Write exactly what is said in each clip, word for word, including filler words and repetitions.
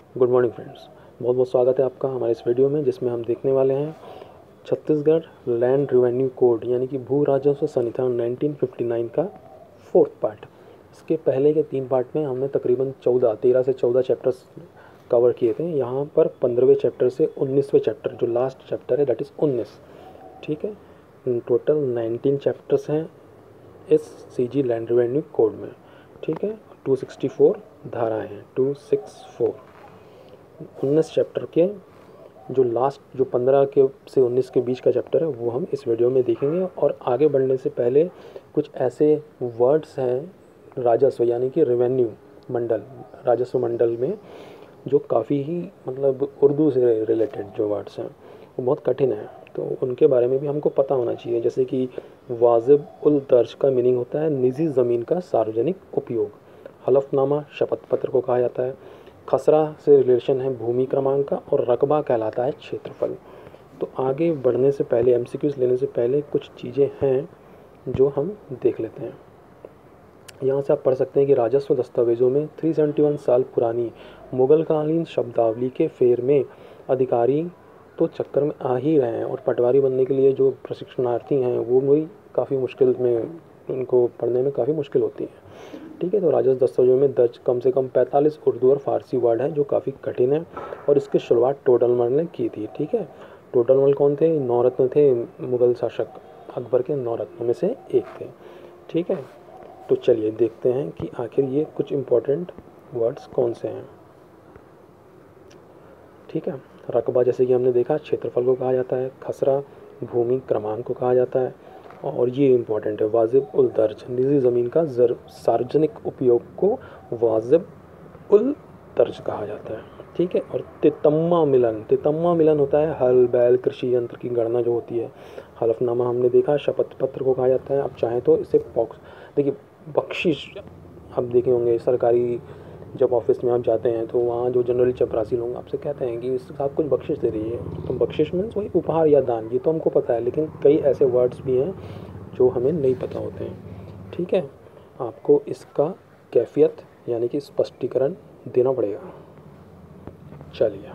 Good morning friends, बहुत बहुत स्वागत है आपका हमारे इस वीडियो में, जिसमें हम देखने वाले हैं छत्तीसगढ़ लैंड रेवेन्यू कोड यानी कि भू राजस्व संहिता नाइनटीन फिफ्टी नाइन का फोर्थ पार्ट। इसके पहले के तीन पार्ट में हमने तकरीबन चौदह तेरह से चौदह चैप्टर्स कवर किए थे। यहाँ पर पंद्रहवें चैप्टर से उन्नीसवें चैप्टर, जो लास्ट चैप्टर है दैट इज़ उन्नीस, ठीक है। टोटल नाइनटीन चैप्टर्स हैं इस C G land revenue code में, ठीक है। टू सिक्सटी फोर धाराएँ हैं, टू सिक्स फोर उन्नीस चैप्टर के जो लास्ट जो पंद्रह के से उन्नीस के बीच का चैप्टर है वो हम इस वीडियो में देखेंगे। और आगे बढ़ने से पहले कुछ ऐसे वर्ड्स हैं राजस्व यानी कि रेवेन्यू मंडल, राजस्व मंडल में जो काफ़ी ही मतलब उर्दू से रिलेटेड जो वर्ड्स हैं वो बहुत कठिन है, तो उनके बारे में भी हमको पता होना चाहिए। जैसे कि वाजिब उल दर्ज का मीनिंग होता है निजी ज़मीन का सार्वजनिक उपयोग। हलफनामा शपथ पत्र को कहा जाता है। खसरा से रिलेशन है भूमि क्रमांक का, और रकबा कहलाता है क्षेत्रफल। तो आगे बढ़ने से पहले, एमसीक्यूज लेने से पहले कुछ चीज़ें हैं जो हम देख लेते हैं। यहाँ से आप पढ़ सकते हैं कि राजस्व दस्तावेजों में तीन सौ इकहत्तर साल पुरानी मुगलकालीन शब्दावली के फेर में अधिकारी तो चक्कर में आ ही रहे हैं, और पटवारी बनने के लिए जो प्रशिक्षणार्थी हैं वो भी काफ़ी मुश्किल में, उनको पढ़ने में काफ़ी मुश्किल होती है, ठीक है। तो राजस्व दस्तावेजों में दर्ज कम से कम पैंतालीस उर्दू और फारसी वर्ड हैं जो काफ़ी कठिन है, और इसकी शुरुआत टोडरमल ने की थी, ठीक है। टोडरमल कौन थे? नौ रत्न थे, मुग़ल शासक अकबर के नौ रत्नों में से एक थे, ठीक है। तो चलिए देखते हैं कि आखिर ये कुछ इम्पोर्टेंट वर्ड्स कौन से हैं, ठीक है। रकबा जैसे कि हमने देखा क्षेत्रफल को कहा जाता है, खसरा भूमि क्रमांक को कहा जाता है, और ये इम्पॉर्टेंट है वाजिब उल दर्ज निजी ज़मीन का जर सार्वजनिक उपयोग को वाजिब उल दर्ज कहा जाता है, ठीक है। और तितम्मा मिलन, तितम्मा मिलन होता है हल बैल कृषि यंत्र की गणना जो होती है। हलफनामा हमने देखा शपथ पत्र को कहा जाता है। अब चाहें तो इसे पॉक्स, देखिए बख्शिश, आप देखे होंगे सरकारी जब ऑफिस में आप जाते हैं तो वहाँ जो जनरली चपरासी लोग आपसे कहते हैं कि साहब कुछ बख्शिश दे दीजिए, तो बख्शिश मीन्स वही उपहार या दान, ये तो हमको पता है, लेकिन कई ऐसे वर्ड्स भी हैं जो हमें नहीं पता होते हैं, ठीक है। आपको इसका कैफियत यानी कि स्पष्टीकरण देना पड़ेगा। चलिए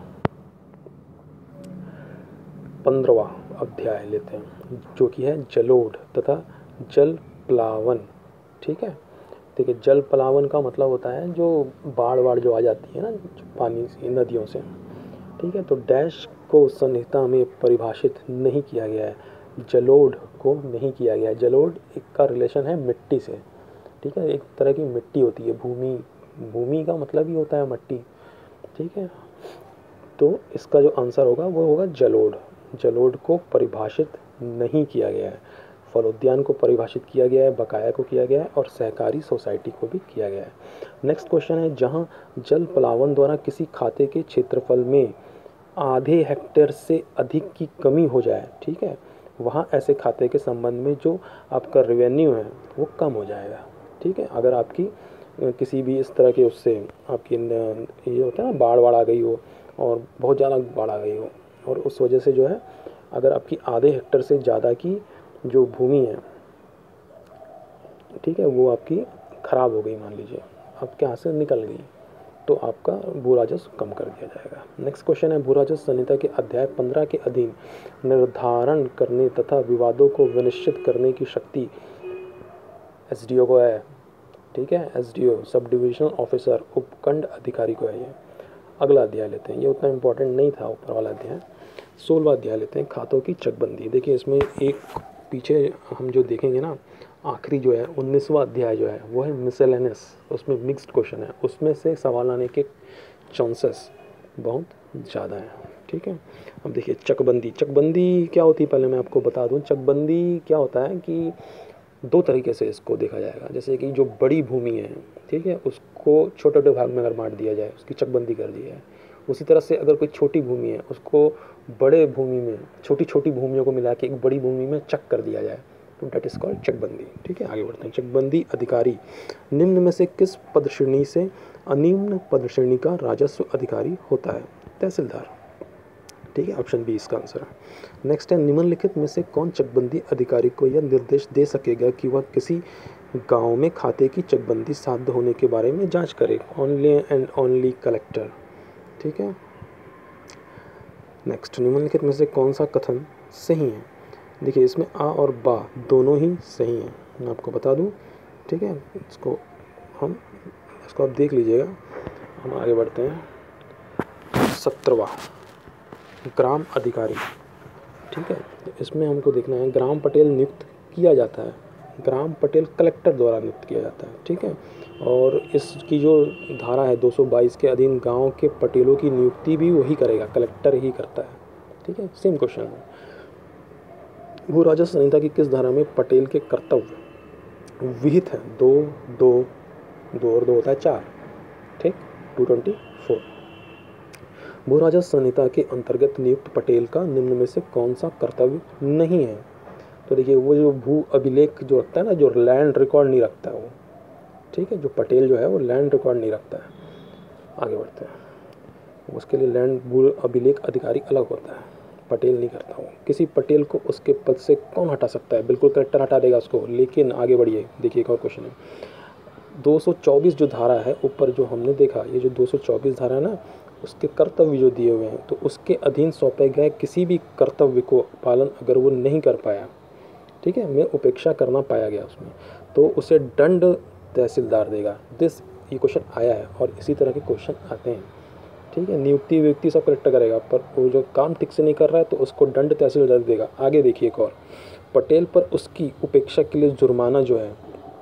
पंद्रहवां अध्याय लेते हैं जो कि है जलोढ़ तथा जल प्लावन, ठीक है। देखिए जल प्लावन का मतलब होता है जो बाढ़ बाढ़ जो आ जाती है ना पानी से, नदियों से, ठीक है। तो डैश को संहिता में परिभाषित नहीं किया गया है, जलोढ़ को नहीं किया गया है। जलोढ़ एक का रिलेशन है मिट्टी से, ठीक है। एक तरह की मिट्टी होती है, भूमि, भूमि का मतलब ही होता है मिट्टी, ठीक है। तो इसका जो आंसर होगा वो होगा जलोढ़। जलोढ़ को परिभाषित नहीं किया गया है। फलोद्यान को परिभाषित किया गया है, बकाया को किया गया है, और सहकारी सोसाइटी को भी किया गया है। नेक्स्ट क्वेश्चन है जहां जल प्लावन द्वारा किसी खाते के क्षेत्रफल में आधे हेक्टेयर से अधिक की कमी हो जाए, ठीक है, वहां ऐसे खाते के संबंध में जो आपका रेवेन्यू है वो कम हो जाएगा, ठीक है। अगर आपकी किसी भी इस तरह के उससे आपकी ये होता है ना बाढ़ बाढ़ आ गई हो और बहुत ज़्यादा बाढ़ आ गई हो, और उस वजह से जो है अगर आपकी आधे हेक्टेयर से ज़्यादा की जो भूमि है, ठीक है, वो आपकी ख़राब हो गई, मान लीजिए आपके हाथ से निकल गई, तो आपका भू राजस्व कम कर दिया जाएगा। नेक्स्ट क्वेश्चन है भू राजस्व संहिता के अध्याय पंद्रह के अधीन निर्धारण करने तथा विवादों को विनिश्चित करने की शक्ति एसडीओ को है, ठीक है। एसडीओ सब डिविजनल ऑफिसर उपखंड अधिकारी को है। ये अगला अध्याय लेते हैं, ये उतना इम्पोर्टेंट नहीं था ऊपर वाला अध्याय। सोलहवां अध्याय लेते हैं खातों की चकबंदी। देखिए इसमें एक पीछे हम जो देखेंगे ना आखिरी जो है उन्नीसवां अध्याय जो है वो है मिसलेनियस, उसमें मिक्स्ड क्वेश्चन है, उसमें से सवाल आने के चांसेस बहुत ज़्यादा हैं, ठीक है। अब देखिए चकबंदी, चकबंदी क्या होती है पहले मैं आपको बता दूं। चकबंदी क्या होता है कि दो तरीके से इसको देखा जाएगा। जैसे कि जो बड़ी भूमि है, ठीक है, उसको छोटे छोटे भाग में अगर बांट दिया जाए, उसकी चकबंदी कर दी जाए। उसी तरह से अगर कोई छोटी भूमि है उसको बड़े भूमि में छोटी छोटी भूमियों को मिला के एक बड़ी भूमि में चक कर दिया जाए, तो डेट इज कॉल्ड चकबंदी, ठीक है। आगे बढ़ते हैं। चकबंदी अधिकारी निम्न में से किस पद श्रेणी से अनिम्न पद श्रेणी का राजस्व अधिकारी होता है? तहसीलदार, ठीक है, ऑप्शन बी इसका आंसर है। नेक्स्ट है निम्नलिखित में से कौन चकबंदी अधिकारी को यह निर्देश दे सकेगा कि वह किसी गांव में खाते की चकबंदी साध्य होने के बारे में जांच करे? ओनली एंड ओनली कलेक्टर, ठीक है। नेक्स्ट, निम्नलिखित में से कौन सा कथन सही है? देखिए इसमें आ और बा दोनों ही सही हैं, मैं आपको बता दूं, ठीक है। इसको हम इसको आप देख लीजिएगा। हम आगे बढ़ते हैं। सत्रहवां, ग्राम अधिकारी, ठीक है। तो इसमें हमको देखना है, ग्राम पटेल नियुक्त किया जाता है, ग्राम पटेल कलेक्टर द्वारा नियुक्त किया जाता है, ठीक है। और इसकी जो धारा है दो सौ बाईस के अधीन गांव के पटेलों की नियुक्ति भी वही करेगा, कलेक्टर ही करता है, ठीक है। सेम क्वेश्चन है। भू राजस्व संहिता की किस धारा में पटेल के कर्तव्य विहित है? दो दो दो और दो होता है चार, ठीक, टू ट्वेंटी फोर। भू राजस्व संहिता के अंतर्गत नियुक्त पटेल का निम्न में से कौन सा कर्तव्य नहीं है? तो देखिए वो जो भू अभिलेख जो रखता है ना, जो लैंड रिकॉर्ड नहीं रखता है वो, ठीक है। जो पटेल जो है वो लैंड रिकॉर्ड नहीं रखता है। आगे बढ़ते हैं। उसके लिए लैंड भू अभिलेख अधिकारी अलग होता है, पटेल नहीं करता वो। किसी पटेल को उसके पद से कौन हटा सकता है? बिल्कुल कलेक्टर हटा देगा उसको। लेकिन आगे बढ़िए, देखिए एक और क्वेश्चन है। दो सौ चौबीस जो धारा है ऊपर जो हमने देखा, ये जो दो सौ चौबीस धारा है ना, उसके कर्तव्य जो दिए हुए हैं, तो उसके अधीन सौंपे गए किसी भी कर्तव्य को पालन अगर वो नहीं कर पाया, ठीक है, में उपेक्षा करना पाया गया उसमें, तो उसे दंड तहसीलदार देगा। दिस ये क्वेश्चन आया है और इसी तरह के क्वेश्चन आते हैं, ठीक है। नियुक्ति व्यक्ति सब कलेक्टर करेगा, पर वो जो काम ठीक से नहीं कर रहा है तो उसको दंड तहसीलदार देगा। आगे देखिए एक और, पटेल पर उसकी उपेक्षा के लिए जुर्माना जो है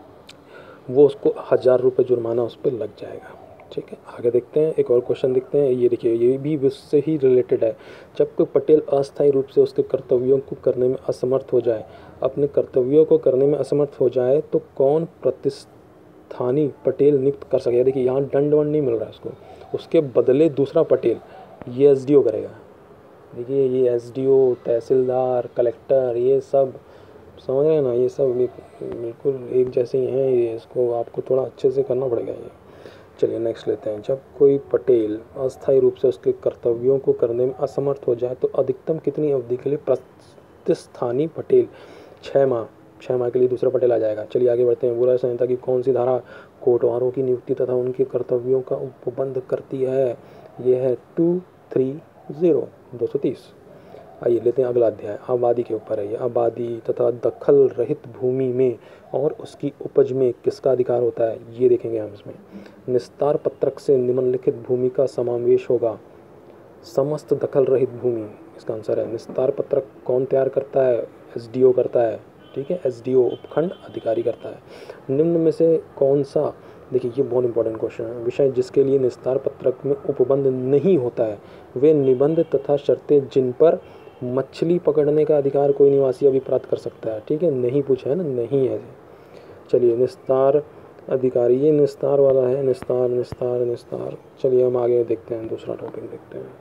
वो उसको हज़ार रुपये जुर्माना उस पर लग जाएगा, ठीक है। आगे देखते हैं, एक और क्वेश्चन देखते हैं। ये देखिए, ये भी उससे ही रिलेटेड है। जब कोई पटेल अस्थायी रूप से उसके कर्तव्यों को करने में असमर्थ हो जाए, अपने कर्तव्यों को करने में असमर्थ हो जाए, तो कौन प्रतिस्थानी पटेल नियुक्त कर सकेगा? देखिए यहाँ दंड वंड नहीं मिल रहा है उसको, उसके बदले दूसरा पटेल ये एस डी ओ करेगा। देखिए ये एस डी ओ, तहसीलदार, कलेक्टर, ये सब समझ रहे हैं ना, ये सब बिल्कुल एक जैसे ही हैं। ये इसको आपको थोड़ा अच्छे से करना पड़ेगा ये। चलिए नेक्स्ट लेते हैं। जब कोई पटेल अस्थायी रूप से उसके कर्तव्यों को करने में असमर्थ हो जाए तो अधिकतम कितनी अवधि के लिए प्रतिस्थानी पटेल? छः माह छः माह के लिए दूसरा पटेल आ जाएगा। चलिए आगे बढ़ते हैं। भू राजस्व संहिता की कौन सी धारा कोटवारों की नियुक्ति तथा उनके कर्तव्यों का उपबंध करती है? ये है टू थ्री ज़ीरो दो सौ तीस। आइए लेते हैं अगला अध्याय। आबादी के ऊपर है ये। आबादी तथा दखल रहित भूमि में और उसकी उपज में किसका अधिकार होता है? ये देखेंगे हम इसमें। निस्तार पत्रक से निम्नलिखित भूमि का समावेश होगा। समस्त दखल रहित भूमि इसका आंसर है। निस्तार पत्रक कौन तैयार करता है? एस डी ओ करता है, ठीक है। एस डी ओ उपखंड अधिकारी करता है। निम्न में से कौन सा, देखिए ये बहुत इंपॉर्टेंट क्वेश्चन है, विषय जिसके लिए निस्तार पत्रक में उपबंध नहीं होता है वे निबंध तथा शर्तें जिन पर मछली पकड़ने का अधिकार कोई निवासी अभी प्राप्त कर सकता है, ठीक है। नहीं पूछा है ना, नहीं है। चलिए निस्तार अधिकारी, ये निस्तार वाला है, निस्तार निस्तार निस्तार। चलिए हम आगे देखते हैं, दूसरा टॉपिक देखते हैं।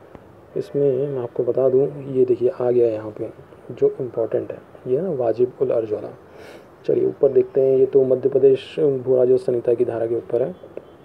इसमें मैं आपको बता दूं, ये देखिए आ गया है यहाँ पे जो इम्पोर्टेंट है, ये है ना वाजिब उल अर्ज वाला। चलिए ऊपर देखते हैं। ये तो मध्य प्रदेश भू राजस्व संहिता की धारा के ऊपर है।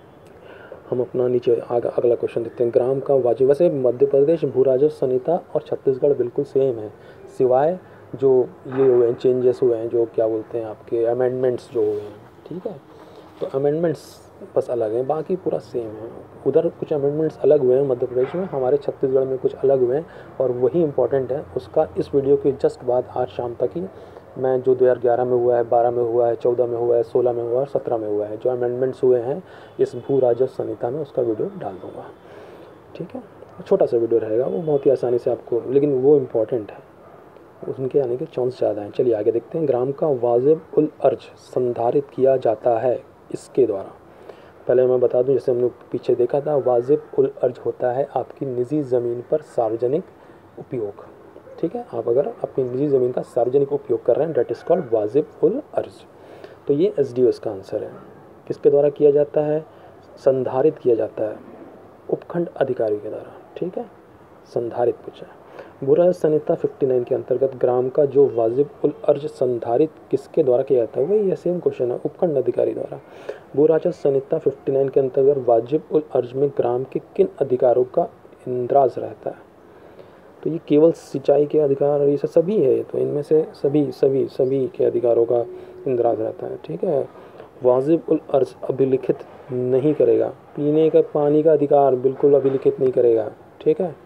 हम अपना नीचे आगे अगला क्वेश्चन देखते हैं। ग्राम का वाजिब, वैसे मध्य प्रदेश भू राजस्व संहिता और छत्तीसगढ़ बिल्कुल सेम है, सिवाय जो ये हुए हैं चेंजेस हुए हैं, जो क्या बोलते हैं आपके अमेंडमेंट्स जो हुए हैं, ठीक है। तो अमेंडमेंट्स बस अलग हैं, बाकी पूरा सेम है। उधर कुछ अमेंडमेंट्स अलग हुए हैं मध्य प्रदेश में, हमारे छत्तीसगढ़ में कुछ अलग हुए हैं, और वही इंपॉर्टेंट है। उसका इस वीडियो के जस्ट बाद आज शाम तक ही मैं जो दो हज़ार ग्यारह में हुआ है, बारह में हुआ है, चौदह में हुआ है, सोलह में हुआ है और सत्रह में हुआ है, जो अमेंडमेंट्स हुए हैं इस भू राजस्व संहिता में, उसका वीडियो डाल दूँगा, ठीक है। छोटा सा वीडियो रहेगा वो, बहुत ही आसानी से आपको, लेकिन वो इम्पॉर्टेंट है, उनके आने के चांस ज़्यादा हैं। चलिए आगे देखते हैं। ग्राम का वाजिब उल अर्ज संधारित किया जाता है इसके द्वारा। पहले मैं बता दूं, जैसे हमने पीछे देखा था, वाजिब उल अर्ज होता है आपकी निजी ज़मीन पर सार्वजनिक उपयोग, ठीक है। आप अगर अपनी निजी ज़मीन का सार्वजनिक उपयोग कर रहे हैं, डेट इज़ कॉल्ड वाजिब उल अर्ज। तो ये एस डी ओ इसका आंसर है। किसके द्वारा किया जाता है? संधारित किया जाता है उपखंड अधिकारी के द्वारा, ठीक है। संधारित पूछा है। भू राजस्व संहिता उनसठ के अंतर्गत ग्राम का जो वाजिब उल अर्ज संधारित किसके द्वारा किया जाता है? वही ये सेम क्वेश्चन है, उपखंड अधिकारी द्वारा। भू राजस्व संहिता उनसठ के अंतर्गत वाजिब उल अर्ज में ग्राम के किन अधिकारों का इंद्राज रहता है? तो ये केवल सिंचाई के अधिकार, ये सब सभी है, तो इनमें से सभी सभी सभी के अधिकारों का इंद्राज रहता है, ठीक है। वाजिब उल अर्ज अभिलिखित नहीं करेगा, पीने का पानी का अधिकार बिल्कुल अभिलिखित नहीं करेगा, ठीक है।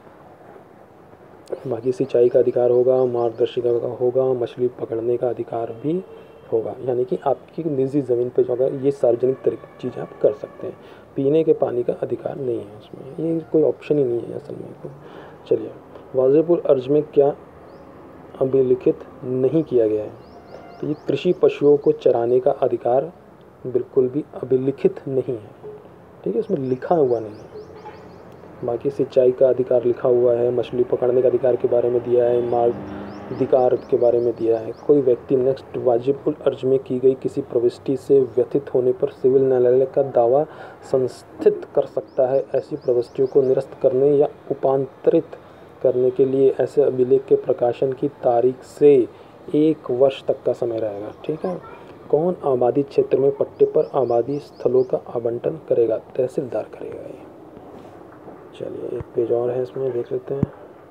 बाकी सिंचाई का अधिकार होगा, मार्गदर्शिका का होगा, मछली पकड़ने का अधिकार भी होगा, यानी कि आपकी निजी ज़मीन पे जो अगर ये सार्वजनिक तरीके चीज़ें आप कर सकते हैं। पीने के पानी का अधिकार नहीं है उसमें, ये कोई ऑप्शन ही नहीं है असल में तो। चलिए, वाज़ेपुल अर्ज में क्या अभिलिखित नहीं किया गया है, तो ये कृषि पशुओं को चराने का अधिकार बिल्कुल भी अभिलिखित नहीं है, ठीक है, इसमें लिखा हुआ नहीं है। बाकी सिंचाई का अधिकार लिखा हुआ है, मछली पकड़ने का अधिकार के बारे में दिया है, मार्ग अधिकार के बारे में दिया है। कोई व्यक्ति नेक्स्ट वाजिब उल अर्ज में की गई किसी प्रविष्टि से व्यथित होने पर सिविल न्यायालय का दावा संस्थित कर सकता है। ऐसी प्रविष्टियों को निरस्त करने या उपांतरित करने के लिए ऐसे अभिलेख के प्रकाशन की तारीख से एक वर्ष तक का समय रहेगा, ठीक है। कौन आबादी क्षेत्र में पट्टे पर आबादी स्थलों का आवंटन करेगा, तहसीलदार करेगा ये। चलिए, एक पेज और है इसमें, देख लेते हैं,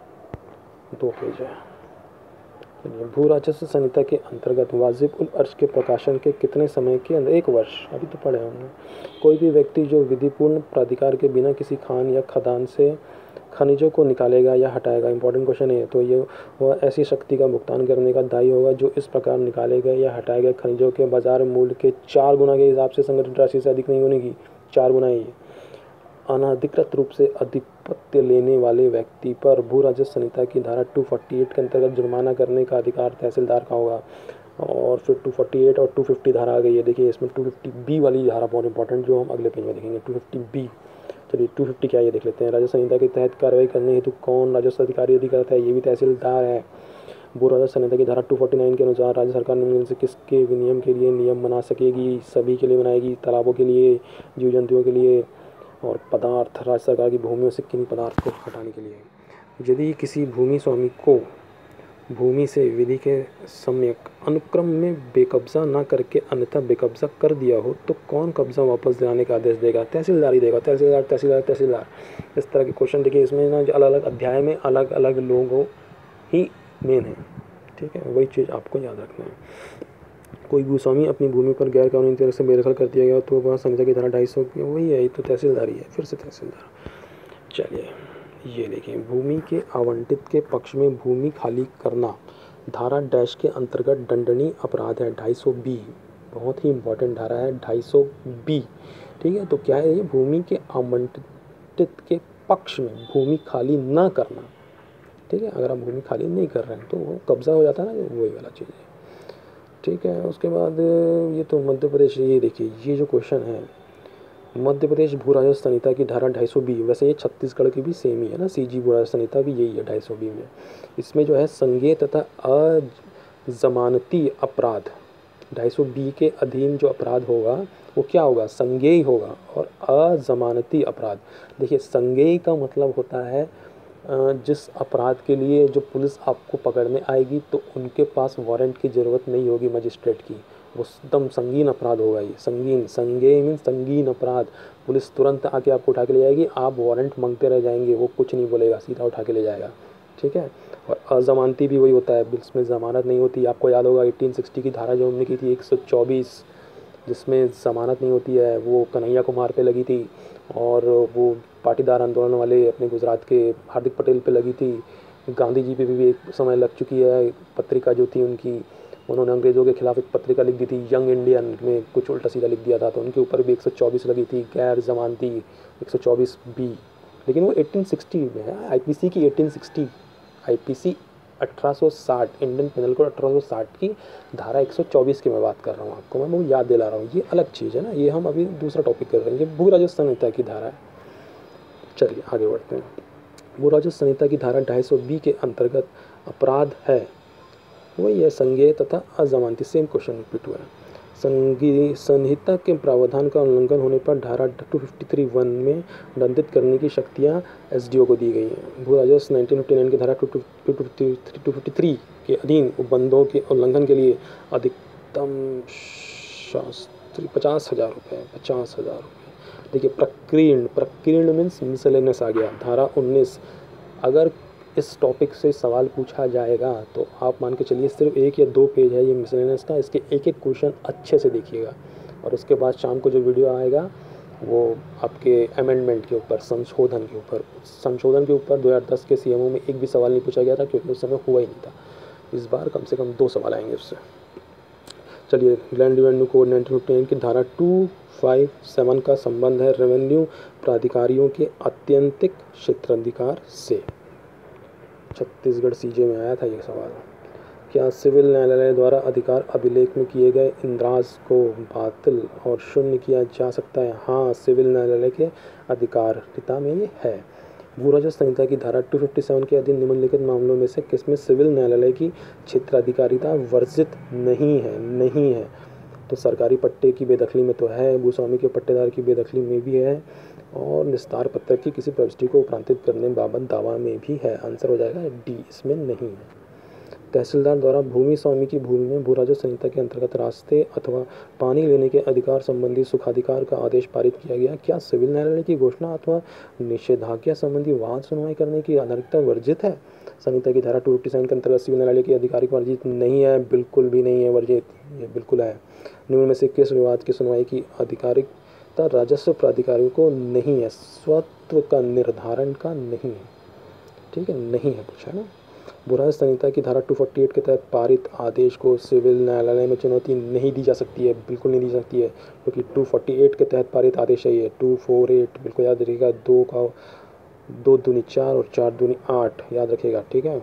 दो पेज है। चलिए, भू राजस्व संहिता के अंतर्गत वाजिब उल अर्ज के प्रकाशन के कितने समय के अंदर, एक वर्ष, अभी तो पढ़े हमने। कोई भी व्यक्ति जो विधिपूर्ण प्राधिकार के बिना किसी खान या खदान से खनिजों को निकालेगा या हटाएगा, इंपॉर्टेंट क्वेश्चन है, तो ये वह ऐसी शक्ति का भुगतान करने का दायी होगा जो इस प्रकार निकाले गए या हटाए गए खनिजों के बाजार मूल्य के चार गुना के हिसाब से संगठित राशि से अधिक नहीं होने की, चार गुना ही। अनाधिकृत रूप से अधिपत्य लेने वाले व्यक्ति पर भू राजस्व संहिता की धारा दो सौ अड़तालीस के अंतर्गत जुर्माना करने का अधिकार तहसीलदार का होगा। और फिर दो सौ अड़तालीस और दो सौ पचास धारा आ गई है, देखिए इसमें दो सौ पचास बी वाली धारा बहुत इंपॉर्टेंट, जो हम अगले पेज में देखेंगे। दो सौ पचास बी, चलिए दो सौ पचास क्या ये देख लेते हैं। राजस्व संहिता के तहत कार्रवाई करने हेतु कौन राजस्व अधिकारी अधिकृत है, ये भी तहसीलदार है। भू राजस्व संहिता की धारा दो सौ उनचास के अनुसार राज्य सरकार निम्न से किसके विनियम के लिए नियम बना सकेगी, सभी के लिए बनाएगी, तालाबों के लिए, जीव जंतुओं के लिए, और पदार्थ राज्य सरकार की भूमियों से किन्हीं पदार्थ को हटाने के लिए। यदि किसी भूमि स्वामी को भूमि से विधि के सम्यक अनुक्रम में बेकब्जा न करके अन्यथा बेकब्जा कर दिया हो तो कौन कब्जा वापस दिलाने का आदेश देगा, तहसीलदार ही देगा। तहसीलदार तहसीलदार तहसीलदार इस तरह के क्वेश्चन देखिए, इसमें ना जो अलग अलग अध्याय में अलग अलग लोगों ही मेन है, ठीक है, वही चीज़ आपको याद रखना है। कोई भूस्वामी अपनी भूमि पर गैर कानूनी तरह से बेदखल कर दिया गया तो वह संहिता की धारा ढाई सौ की वही है, तो तहसीलदारी है, फिर से तहसीलदार। चलिए, ये देखिए, भूमि के आवंटित के पक्ष में भूमि खाली करना धारा डैश के अंतर्गत दंडनीय अपराध है, ढाई सौ बी, बहुत ही इंपॉर्टेंट धारा है ढाई सौ बी, ठीक है। तो क्या है ये, भूमि के आवंटित के पक्ष में भूमि खाली ना करना, ठीक है। अगर आप भूमि खाली नहीं कर रहे हैं तो वो कब्जा हो जाता है ना, वही वाला चीज़ है, ठीक है। उसके बाद ये तो मध्य प्रदेश, ये देखिए ये जो क्वेश्चन है, मध्य प्रदेश भू राजस्व संहिता की धारा ढाई सौ बी, वैसे ये छत्तीसगढ़ की भी सेम ही है ना, सीजी भू राजस्व संहिता भी यही है ढाई सौ बी में। इसमें जो है संज्ञेय तथा अजमानती अपराध, ढाई सौ बी के अधीन जो अपराध होगा वो क्या होगा, संज्ञेय होगा, और अजमानती अपराध, देखिए संज्ञेय का मतलब होता है जिस अपराध के लिए जो पुलिस आपको पकड़ने आएगी तो उनके पास वारंट की ज़रूरत नहीं होगी मजिस्ट्रेट की, वो एकदम संगीन अपराध होगा ये, संगीन, संज्ञेय मीन संगीन अपराध, पुलिस तुरंत आके आपको उठा के ले जाएगी, आप वारंट मांगते रह जाएंगे, वो कुछ नहीं बोलेगा, सीधा उठा के ले जाएगा, ठीक है। और अजमानती भी वही होता है, इसमें ज़मानत नहीं होती, आपको याद होगा अठारह सौ साठ की धारा जो हमने की थी एक सौ चौबीस, जिसमें ज़मानत नहीं होती है, वो कन्हैया कुमार पे लगी थी, और वो पाटीदार आंदोलन वाले अपने गुजरात के हार्दिक पटेल पे लगी थी, गांधी जी पे भी एक समय लग चुकी है, पत्रिका जो थी उनकी, उन्होंने अंग्रेज़ों के खिलाफ एक पत्रिका लिख दी थी, यंग इंडियन में कुछ उल्टा सीधा लिख दिया था, तो उनके ऊपर भी एक सौ चौबीस लगी थी, गैर जमानती एक सौ चौबीस बी, लेकिन वो अठारह सौ साठ में है, आईपीसी की अठारह सौ साठ, आईपीसी अठारह सौ साठ, इंडियन पेनल कोड अठारह सौ साठ की धारा एक सौ चौबीस की मैं बात कर रहा हूँ आपको, मैं वो याद दिला रहा हूँ, ये अलग चीज़ है ना, ये हम अभी दूसरा टॉपिक कर रहे हैं, ये भू राजस्व संहिता की धारा है। चलिए आगे बढ़ते हैं। भू राजस्व संहिता की धारा ढाई सौ बी के अंतर्गत अपराध है, वही है संज्ञेय तथा अजमानती, सेम क्वेश्चन रिपीट हुआ है। संघीय संहिता के प्रावधान का उल्लंघन होने पर धारा दो सौ तिरेपन वन में दंडित करने की शक्तियाँ एसडीओ को दी गई हैं। भू राजस्व उन्नीस सौ उनसठ की धारा दो सौ तिरेपन के अधीन उपबंधों के उल्लंघन के लिए अधिकतम शास्त्री पचास हज़ार रुपये पचास हज़ार रुपये देखिए, प्रकीर्ण, प्रकीर्ण मीन्स मिसलेनियस आ गया, धारा उन्नीस। अगर इस टॉपिक से सवाल पूछा जाएगा तो आप मान के चलिए सिर्फ एक या दो पेज है ये मिसलेनियस का, इसके एक एक क्वेश्चन अच्छे से देखिएगा, और उसके बाद शाम को जो वीडियो आएगा वो आपके अमेंडमेंट के ऊपर, संशोधन के ऊपर। संशोधन के ऊपर दो हज़ार दस के सीएमओ में एक भी सवाल नहीं पूछा गया था, क्योंकि उस समय हुआ ही नहीं था। इस बार कम से कम दो सवाल आएंगे उससे। चलिए, land revenue code nineteen fifty nine की धारा टू फाइव सेवन का संबंध है रेवेन्यू प्राधिकारियों के आत्यंतिक क्षेत्राधिकार से। छत्तीसगढ़ सीजे में आया था ये सवाल। क्या सिविल न्यायालय द्वारा अधिकार अभिलेख में किए गए इंद्राज को बातिल और शून्य किया जा सकता है? हाँ, सिविल न्यायालय के अधिकारिता में ये है। भू राजस्व संहिता की धारा दो सौ सत्तावन के अधीन निम्नलिखित मामलों में से किसमें सिविल न्यायालय की क्षेत्राधिकारिता वर्जित नहीं है? नहीं है तो सरकारी पट्टे की बेदखली में तो है, भूस्वामी के पट्टेदार की बेदखली में भी है, और निस्तार पत्र की किसी प्रविष्टि को उपरांतित करने बाबत दावा में भी है। आंसर हो जाएगा डी, इसमें नहीं है। तहसीलदार द्वारा भूमि स्वामी की भूमि में भू राजस्व संहिता के अंतर्गत रास्ते अथवा पानी लेने के अधिकार संबंधी सुखाधिकार का आदेश पारित किया गया। क्या सिविल न्यायालय की घोषणा अथवा निषेधाज्ञा संबंधी वाद सुनवाई करने की अनाधिकता वर्जित है? संहिता की धारा दो सौ सत्तावन के अंतर्गत सिविल न्यायालय की अधिकारी वर्जित नहीं है, बिल्कुल भी नहीं है वर्जित, ये बिल्कुल है। निम्न में से किस विवाद की सुनवाई की अधिकारिता राजस्व प्राधिकारियों को नहीं है? स्वत्व का निर्धारण का नहीं है, ठीक है, नहीं है पूछा ना। भू राजस्व संहिता की धारा दो सौ अड़तालीस के तहत पारित आदेश को सिविल न्यायालय में चुनौती नहीं दी जा सकती है, बिल्कुल नहीं दी सकती है, क्योंकि दो सौ अड़तालीस के तहत पारित आदेश है ये। दो सौ अड़तालीस बिल्कुल याद रखिएगा, दो का दो दूनी चार और चार दूनी आठ, याद रखिएगा, ठीक है।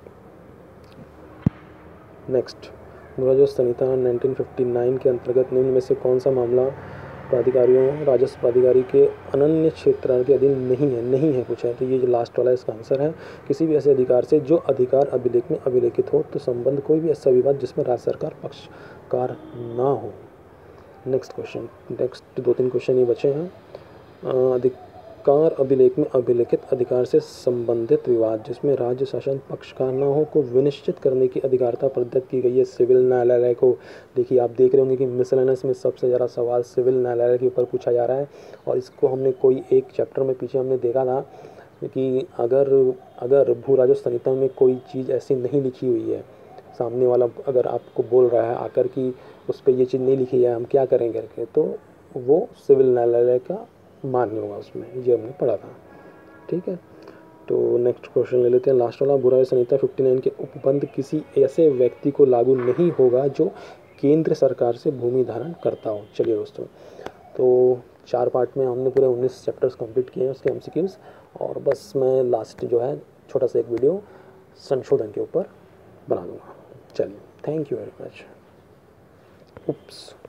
नेक्स्ट, भू राजस्व संहिता उन्नीस सौ उनसठ के अंतर्गत निम्न में से कौन सा मामला प्राधिकारियों राजस्व प्राधिकारी के अनन्य क्षेत्र के अधीन नहीं है? नहीं है पूछा है, तो ये जो लास्ट वाला इसका आंसर है। किसी भी ऐसे अधिकार से जो अधिकार अभिलेख में अभिलेखित हो, तो संबंध कोई भी ऐसा विवाद जिसमें राज्य सरकार पक्षकार ना हो। नेक्स्ट क्वेश्चन, नेक्स्ट दो तीन क्वेश्चन ये बचे हैं। अधिकार अभिलेख में अभिलेखित अधिकार से संबंधित विवाद जिसमें राज्य शासन पक्षकार न हो को विनिश्चित करने की अधिकारिता प्रदत्त की गई है सिविल न्यायालय को। देखिए, आप देख रहे होंगे कि मिसलेनियस में सबसे ज़्यादा सवाल सिविल न्यायालय के ऊपर पूछा जा रहा है, और इसको हमने कोई एक चैप्टर में पीछे हमने देखा था कि अगर अगर भू राजस्व संहिता में कोई चीज़ ऐसी नहीं लिखी हुई है, सामने वाला अगर आपको बोल रहा है आकर कि उस पर ये चीज़ नहीं लिखी है, हम क्या करें करके, तो वो सिविल न्यायालय का मान्य होगा उसमें, ये हमने पढ़ा था, ठीक है। तो नेक्स्ट क्वेश्चन ले लेते हैं, लास्ट वाला। भू राजस्व संहिता उनसठ के उपबंध किसी ऐसे व्यक्ति को लागू नहीं होगा जो केंद्र सरकार से भूमि धारण करता हो। चलिए दोस्तों, तो चार पार्ट में हमने पूरे उन्नीस चैप्टर्स कंप्लीट किए हैं उसके एमसीक्यूज़, और बस मैं लास्ट जो है छोटा सा एक वीडियो संशोधन के ऊपर बना दूँगा। चलिए, thank you very much. Oops.